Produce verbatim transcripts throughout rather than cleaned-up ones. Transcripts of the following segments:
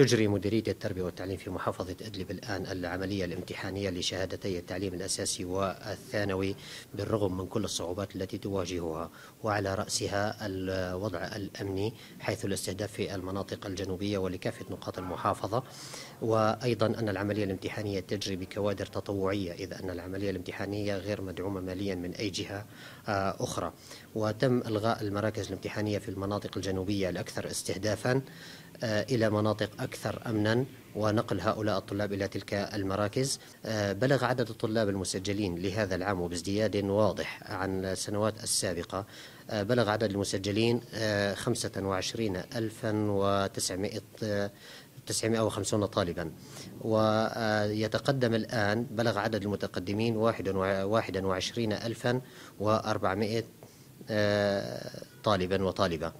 تجري مديرية التربية والتعليم في محافظة إدلب الآن العملية الامتحانية لشهادتي التعليم الأساسي والثانوي بالرغم من كل الصعوبات التي تواجهها، وعلى رأسها الوضع الأمني حيث الاستهداف في المناطق الجنوبية ولكافة نقاط المحافظة، وأيضا أن العملية الامتحانية تجري بكوادر تطوعية إذ أن العملية الامتحانية غير مدعومة ماليا من أي جهة أخرى. وتم إلغاء المراكز الامتحانية في المناطق الجنوبية الأكثر استهدافا إلى مناطق أكثر أمنا ونقل هؤلاء الطلاب إلى تلك المراكز. بلغ عدد الطلاب المسجلين لهذا العام وبازدياد واضح عن السنوات السابقة، بلغ عدد المسجلين خمسة وعشرين ألفا وتسعمائة وخمسين طالبا، ويتقدم الآن بلغ عدد المتقدمين واحد وعشرين ألفا وأربعمائة طالبا وطالبة.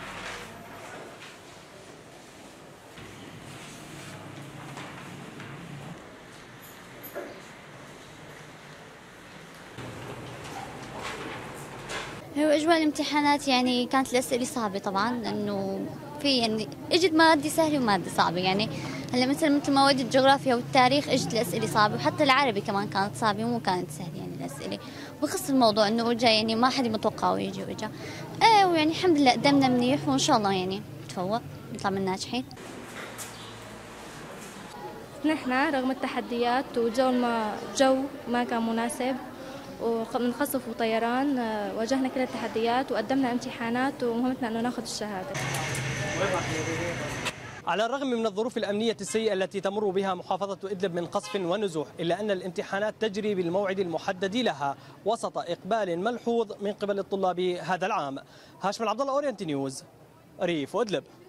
هو أجواء الامتحانات يعني كانت الأسئلة صعبة طبعا، لأنه في يعني اجت مواد سهلة ومادة صعبة. يعني هلا مثل مثل مواد الجغرافيا والتاريخ اجت الأسئلة صعبة، وحتى العربي كمان كانت صعبة ومو كانت سهلة يعني الأسئلة. بخص الموضوع إنه اجى يعني ما حد متوقعه يجي واجى. ايه ويعني الحمد لله قدمنا منيح، وإن شاء الله يعني نتفوق نطلع من ناجحين. نحن رغم التحديات وجو ما جو ما كان مناسب ومن قصف وطيران واجهنا كل التحديات وقدمنا امتحانات، ومهمتنا انه ناخذ الشهاده. على الرغم من الظروف الأمنية السيئة التي تمر بها محافظة إدلب من قصف ونزوح، إلا أن الامتحانات تجري بالموعد المحدد لها وسط إقبال ملحوظ من قبل الطلاب هذا العام. هاشم العبد الله، أورينت نيوز، ريف وإدلب.